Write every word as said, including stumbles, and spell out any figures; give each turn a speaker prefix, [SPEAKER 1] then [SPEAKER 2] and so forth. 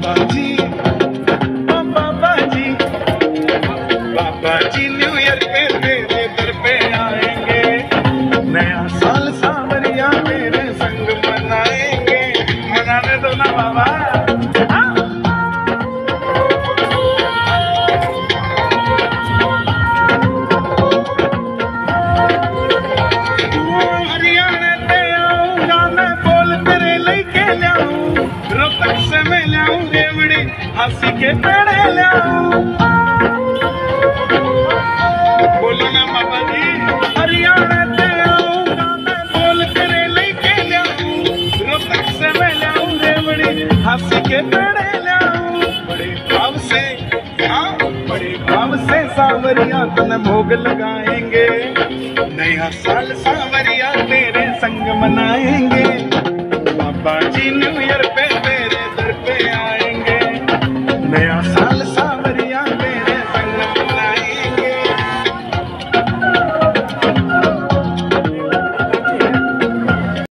[SPEAKER 1] बाबा जी, ओ बाबा जी, बाबा जी new year पे तेरे दर पे आएंगे, नया साल सावरिया तेरे संग मनाएंगे। मनाने दो ना बाबा। हरियाणा ते आऊंगा मैं बोल तेरे लेके लियाऊं, रोहतक से मैं लियाऊं रेवड़ी हासी के पेड़े लियाऊं। बोलो ना बाबा जी। हरियाणा ते आऊंगा मैं बोल तेरे लेके लियाऊं, रोहतक से मैं लियाऊं रेवड़ी हासी के पेड़े लियाऊं। बड़े भाव से, हाँ बड़े भाव से सावरिया तन भोग लगाएंगे, नया साल सावरिया तेरे संग मनाएंगे। बाबा जी न्यू ईयर पे तेरे दर पे आएंगे, नया साल सा